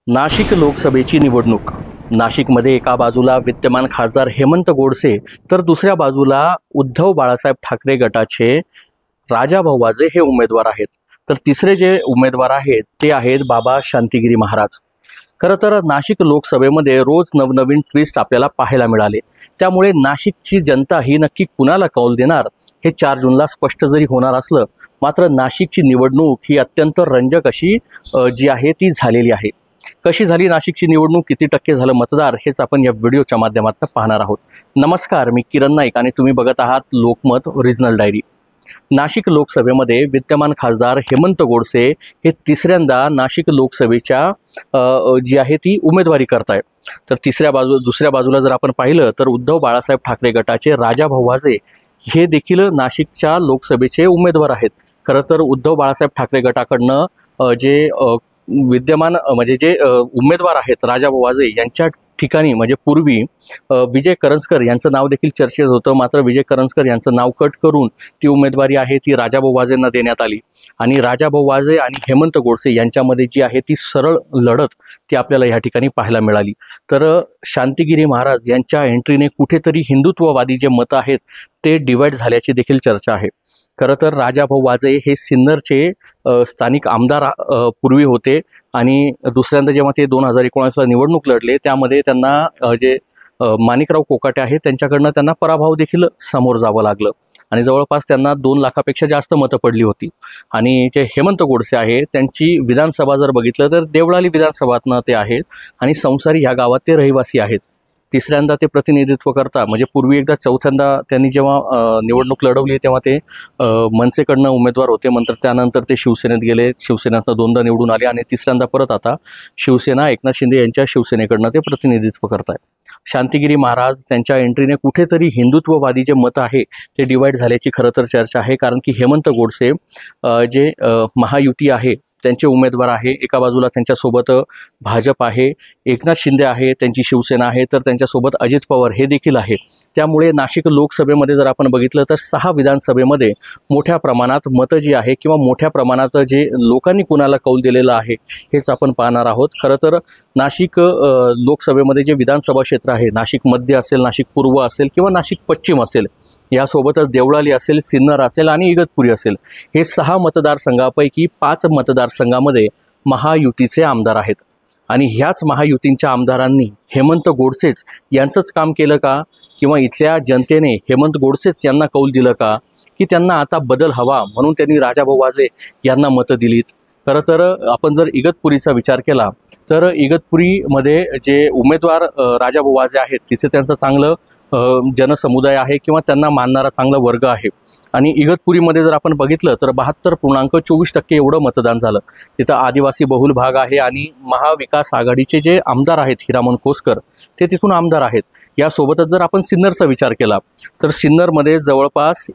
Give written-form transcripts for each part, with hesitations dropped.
नाशिक लोकसभेची निवडणूक। नाशिकमध्ये एका बाजूला विद्यमान खासदार हेमंत गोडसे तर दुसऱ्या बाजूला उद्धव बाळासाहेब ठाकरे गटाचे राजाभाऊ वाजे हे उमेदवार आहेत। तर तिसरे जे उमेदवार आहेत ते आहेत बाबा शांतिगिरी महाराज। खरं तर नाशिक लोकसभेमध्ये रोज नवनवीन ट्विस्ट आपल्याला पाहायला मिळाले। त्यामुळे नाशिकची जनता ही नक्की कुणाला कौल देणार हे 4 जूनला स्पष्ट जरी होणार असलं, मात्र नाशिकची निवडणूक ही अत्यंत रंजक अशी जी आहे ती झालेली आहे। कशी झाली नाशिकची निवडणूक, किती टक्के झालं मतदार, हेच आपण या व्हिडिओच्या माध्यमातून पाहणार आहोत। नमस्कार, मी किरण नाईक आणि तुम्ही बघत आहात लोकमत रिजनल डायरी। नाशिक लोकसभेमध्ये विद्यमान खासदार हेमंत गोडसे हे तिसऱ्यांदा नाशिक लोकसभेच्या जी आहे ती उमेदवारी करतायत। तर दुसऱ्या बाजूला जर आपण पाहिलं तर उद्धव बाळासाहेब ठाकरे गटाचे राजाभाऊ वाजे हे देखील नाशिकच्या लोकसभेचे उमेदवार आहेत। खरं तर उद्धव बाळासाहेब ठाकरे गटाकडनं जे विद्यमान म्हणजे जे उमेदवार आहेत राजाभाऊ वाजे यांच्या ठिकाणी म्हणजे पूर्वी विजय करंजकर यांचं नाव देखील चर्चेत होतं, मात्र विजय करंजकर यांचं नाव कट करून ती उमेदवारी आहे ती राजाभाऊ वाजेंना देण्यात आली आणि राजाभाऊ वाजे आणि हेमंत गोडसे यांच्यामध्ये जी आहे ती सरळ लढत ती आपल्याला या ठिकाणी पाहायला मिळाली। तर शांतिगिरी महाराज यांच्या एंट्रीने कुठेतरी हिंदुत्ववादी जे मतं आहेत ते डिवाइड झाल्याची देखील चर्चा आहे। खरं तर राजाभाऊ वाजे हे सिन्नरचे स्थानिक आमदार पूर्वी होते आणि दुसऱ्यांदा जेव्हा ते 2019ला निवडणूक लढले त्यामध्ये त्यांना जे माणिकराव कोकाटे आहेत त्यांच्याकडनं त्यांना पराभव देखील समोर जावं लागलं आणि जवळपास त्यांना 2 लाखापेक्षा जास्त मतं पडली होती। आणि जे हेमंत गोडसे आहे त्यांची विधानसभा जर बघितलं तर देवळाली विधानसभातनं ते आहेत आणि संसारी ह्या गावात ते रहिवासी आहेत। तिसऱ्यांदा ते प्रतिनिधित्व करता म्हणजे पूर्वी एकदा चौथ्यांदा त्यांनी जेव्हा निवडणूक लढवली तेव्हा ते मनसेकडनं उमेदवार होते, त्यानंतर ते शिवसेनेत गेले, शिवसेनेतनं 2दा निवडून आले आणि तिसऱ्यांदा परत आता शिवसेना एकनाथ शिंदे यांच्या शिवसेनेकडनं ते प्रतिनिधित्व करतायत। शांतिगिरी महाराज त्यांच्या एंट्रीने कुठेतरी हिंदुत्ववादी जे मत आहे ते डिवाइड झाल्याची खरं तर चर्चा आहे, कारण की हेमंत गोडसे जे महायुती आहे त्यांचे उमेदवार आहे। एका बाजूला त्यांच्यासोबत भाजप आहे, एकनाथ शिंदे आहे, त्यांची शिवसेना आहे, तर त्यांच्यासोबत अजित पवार हे देखील आहे। त्यामुळे नाशिक लोकसभेमध्ये जर आपण बघितलं तर 6 विधानसभेमध्ये मोठ्या प्रमाणात मतं जी आहे किंवा मोठ्या प्रमाणात जे लोकांनी कुणाला कौल दिलेलं आहे हेच आपण पाहणार आहोत। खरं तर नाशिक लोकसभेमध्ये जे विधानसभा क्षेत्र आहे, नाशिक मध्य असेल, नाशिक पूर्व असेल किंवा नाशिक पश्चिम असेल, यासोबतच देवळाली असेल, सिन्नर असेल आणि इगतपुरी असेल, हे 6 मतदारसंघापैकी 5 मतदारसंघामध्ये महायुतीचे आमदार आहेत। आणि ह्याच महायुतींच्या आमदारांनी हेमंत गोडसेच यांचंच काम केलं का, किंवा इथल्या जनतेने हेमंत गोडसेच यांना कौल दिलं का, की त्यांना आता बदल हवा म्हणून त्यांनी राजाभाऊ वाजे यांना मतं दिलीत? खरं तर आपण जर इगतपुरीचा विचार केला तर इगतपुरीमध्ये जे उमेदवार राजाभाऊ वाजे आहेत तिथे त्यांचं चांगलं जनसमुदाय आहे किंवा त्यांना मानणारा चांगला वर्ग आहे। आणि इगतपुरीमध्ये जर आपण बघितलं तर 72.24% एवढं मतदान झालं। तिथं आदिवासी बहुल भाग आहे आणि महाविकास आघाडीचे जे आमदार आहेत हिरामन खोसकर ते तिथून आमदार आहेत। यासोबतच जर आपण सिन्नरचा विचार केला तर सिन्नरमध्ये जवळपास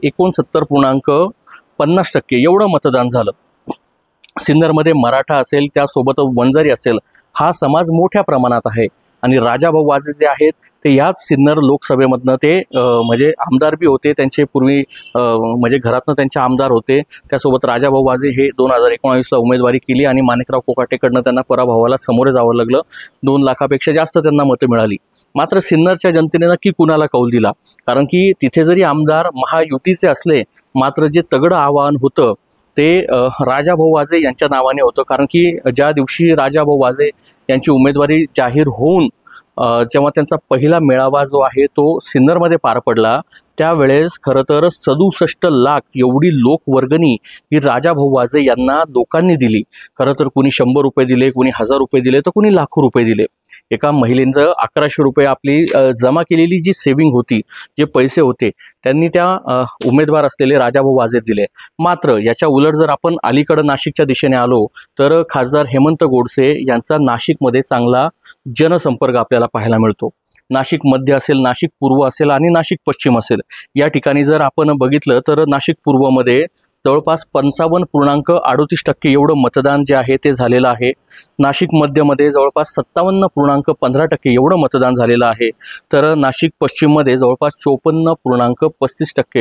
69.50% एवढं मतदान झालं। सिन्नरमध्ये मराठा असेल, त्यासोबत वंजारी असेल, हा समाज मोठ्या प्रमाणात आहे आणि राजाभाऊ वाजे जे आहेत ते याच सिन्नर लोकसभेमधनं ते म्हणजे आमदार बी होते, त्यांचे पूर्वी म्हणजे घरातनं त्यांचे आमदार होते। त्यासोबत राजाभाऊ वाजे हे 2019ला उमेदवारी केली आणि माणिकराव कोकाटेकडनं त्यांना पराभवाला सामोरे जावं लागलं, 2 लाखापेक्षा जास्त त्यांना मतं मिळाली। मात्र सिन्नरच्या जनतेने नक्की कुणाला कौल दिला, कारण की तिथे जरी आमदार महायुतीचे असले मात्र जे तगडं आव्हान होतं ते राजाभाऊ वाजे यांच्या नावाने होतं। कारण की ज्या दिवशी राजाभाऊ वाजे यांची उमेदवारी जाहीर होऊन जेव्हा त्यांचा पहिला मेळावा जो आहे तो सिन्नरमध्ये पार पडला त्यावेळेस खरं तर 67 लाख एवढी लोकवर्गणी ही राजाभाऊ वाजे यांना लोकांनी दिली। खरं तर कुणी 100 रुपये दिले, कुणी 1000 रुपये दिले, तर कुणी लाखो रुपये दिले। एका महिलेनं 1100 रुपये आपली जमा केलेली जी सेविंग होती, जे पैसे होते, त्यांनी त्या उमेदवार असलेले राजाभाऊ वाजे दिले। मात्र याच्या उलट जर आपण अलीकडे नाशिकच्या दिशेने आलो तर खासदार हेमंत गोडसे यांचा नाशिकमध्ये चांगला जनसंपर्क आपल्याला पाहायला मिळतो। नाशिक मध्य असेल, नाशिक पूर्व असेल आणि नाशिक पश्चिम असेल, या ठिकाणी जर आपण बघितलं तर नाशिक पूर्वमध्ये जवळपास 55.38% एवढं मतदान जे आहे ते झालेलं आहे। नाशिक मध्यमध्ये जवळपास 57.15% एवढं मतदान झालेलं आहे। तर नाशिक पश्चिममध्ये जवळपास 54.35%।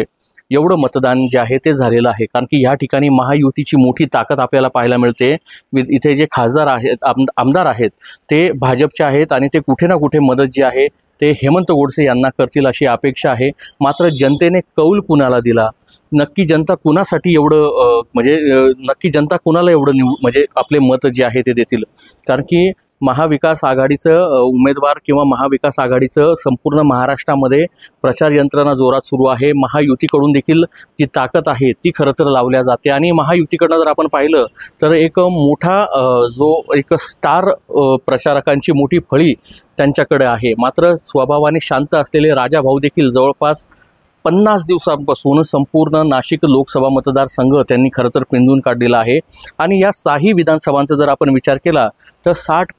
एवढं मतदान जे आहे ते झालेलं आहे। कारण की या ठिकाणी महायुतीची मोठी ताकद आपल्याला पाहायला मिळते। इथे जे खासदार आहेत, आमदार आहेत ते भाजपचे आहेत आणि ते कुठे ना कुठे मदत जी आहे ते हेमंत गोडसे यांना करतील अशी अपेक्षा आहे। मात्र जनतेने कौल कुणाला दिला, नक्की जनता कुणासाठी एवढं नक्की जनता कुणाला एवढं म्हणजे आपले मत जे आहे ते देतील। कारण की महाविकास आघाडीचं उमेदवार किंवा महाविकास आघाडीचं संपूर्ण महाराष्ट्रामध्ये प्रचार यंत्रणा जोरात सुरू आहे। महायुतीकडून देखील जी ताकद आहे ती खरं तर लावल्या जाते आणि महायुतीकडनं जर आपण पाहिलं तर एक मोठा जो एक स्टार प्रचारकांची मोठी फळी त्यांच्याकडे आहे। मात्र स्वभावाने शांत असलेले राजा भाऊ देखील जवळपास 50 दिवसांपासून संपूर्ण नाशिक लोकसभा मतदारसंघ त्यांनी खरं तर पिंजून काढलेला आहे आणि या 6 विधानसभांचा जर आपण विचार केला तर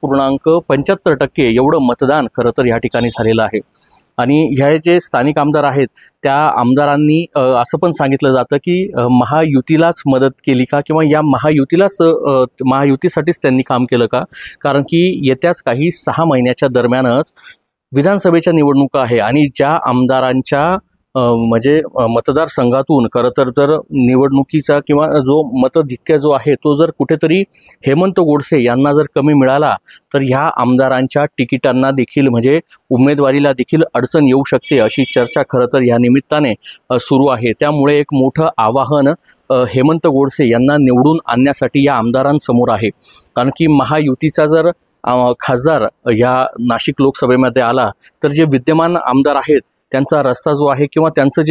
60.75% एवढं मतदान खरं तर या ठिकाणी झालेलं आहे। आणि ह्या जे स्थानिक आमदार आहेत त्या आमदारांनी असं पण सांगितलं जातं की महायुतीलाच मदत केली का किंवा या महायुतीसाठीच त्यांनी काम केलं का, कारण की येत्याच काही 6 महिन्याच्या दरम्यानच विधानसभेच्या निवडणुका आहे आणि ज्या आमदारांच्या मतदारसंघातून खरं तर जर निवडणुकीचा किंवा जो मतधिक्य जो आहे तो जर कुठेतरी हेमंत गोडसे यांना जर कमी मिळाला तर ह्या आमदारांच्या तिकिटांना देखील उमेदवारीला देखील अडचण येऊ शकते अशी चर्चा खरं तर या निमित्ताने सुरू आहे। त्यामुळे एक मोठं आवाहन हेमंत गोडसे यांना निवडून आणण्यासाठी या आमदारांसमोर आहे। कारण की महायुतीचा जर खासदार या नाशिक लोकसभेमध्ये आला तर जे विद्यमान आमदार आहेत त्यांचा रस्ता जो आहे किंवा त्यांचं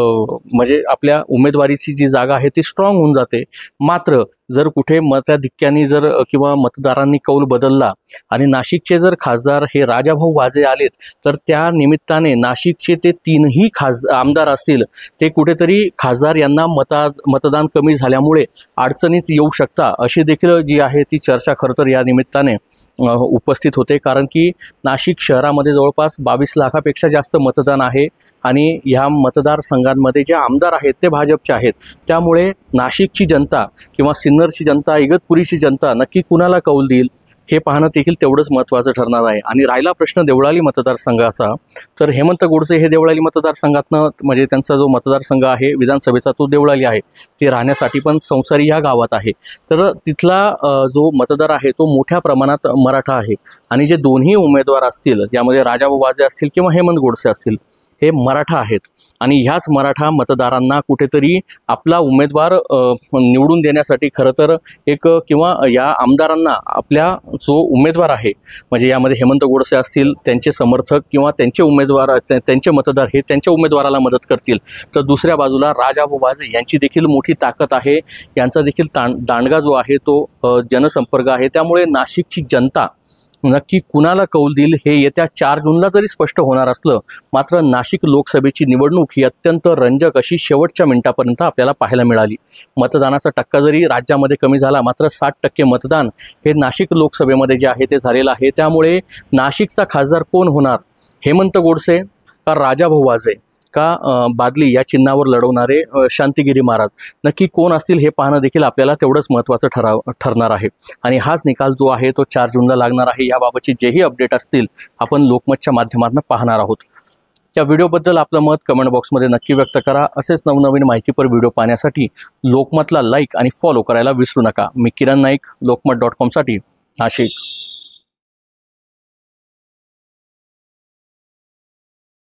जे आपल्या उमेदवारीची जी जागा आहे ती स्ट्रॉंग होऊन जाते। मात्र जर कुठे मताधिक्याने जर किंवा मतदारांनी कौल बदलला आणि नाशिकचे जर खासदार हे राजाभाऊ वाजे आलेत तर त्या निमित्ताने नाशिकचे ते 3ही आमदार असतील ते कुठेतरी खासदार यांना मतदान कमी झाल्यामुळे अडचणीत येऊ शकता अशी देखील जी आहे ती चर्चा खरं तर या निमित्ताने उपस्थित होते। कारण की नाशिक शहरामध्ये जवळपास 22 लाखापेक्षा जास्त मतदान आहे आणि ह्या मतदारसंघांमध्ये जे आमदार आहेत ते भाजपचे आहेत। त्यामुळे नाशिकची जनता किंवा सिन्नरची जनता, इगतपुरीची जनता नक्की कुणाला कौल देईल हे पाहणं देखील तेवढंच महत्त्वाचं ठरणार आहे। आणि राहिला प्रश्न देवळाली मतदारसंघाचा, तर हेमंत गोडसे हे देवळाली मतदारसंघातनं त्यांचा जो मतदारसंघ आहे विधानसभेचा तो देवळाली आहे, ते राहण्यासाठी पण संसारी या गावात आहे। तर तिथला जो मतदार आहे तो मोठ्या प्रमाणात मराठा आहे आणि जे दोन्ही उमेदवार असतील यामध्ये राजाभाऊ वाजे असतील किंवा हेमंत गोडसे असतील हे मराठा आहेत आणि ह्याच मराठा मतदारांना कुठेतरी आपला उमेदवार निवडून देण्यासाठी खरं तर किंवा या आमदारांना आपल्या जो उमेदवार आहे यामध्ये हेमंत गोडसे असतील त्यांचे समर्थक किंवा त्यांचे उमेदवार त्यांचे मतदार हे त्यांच्या उमेदवाराला मदत करतील। तर दुसऱ्या बाजूला राजाभाऊ वाजे यांची देखील मोठी ताकद आहे, यांचा देखील दांडगा जो आहे तो जनसंपर्क आहे। त्यामुळे नाशिकची जनता नक्की कुणाला कौल देईल हे येत्या 4 जूनला जरी स्पष्ट होणार असलं, मात्र नाशिक लोकसभेची निवडणूक ही अत्यंत रंजक अशी शेवटच्या मिनिटापर्यंत आपल्याला पाहायला मिळाली। मतदानाचा टक्का जरी राज्यामध्ये कमी झाला मात्र 60% मतदान हे नाशिक लोकसभेमध्ये जे आहे ते झालेलं आहे। त्यामुळे नाशिकचा खासदार कोण होणार, हेमंत गोडसे का राजाभाऊ वाजे का बादली या चिन्हावर लढवणारे शांतिगिरी महाराज, नक्की कोण असतील हे पाहणं देखील आपल्याला तेवढंच महत्त्वाचं ठरणार आहे। आणि हाच निकाल जो आहे तो 4 जूनला लागणार आहे। याबाबतचे जेही अपडेट असतील आपण लोकमतच्या माध्यमातून पाहणार आहोत। या व्हिडिओबद्दल आपलं मत कमेंट बॉक्समध्ये नक्की व्यक्त करा। असेच नवनवीन माहितीपर व्हिडिओ पाहण्यासाठी लोकमतला लाईक आणि फॉलो करायला विसरू नका। मी किरण नाईक, लोकमत.com साठी नाशिक।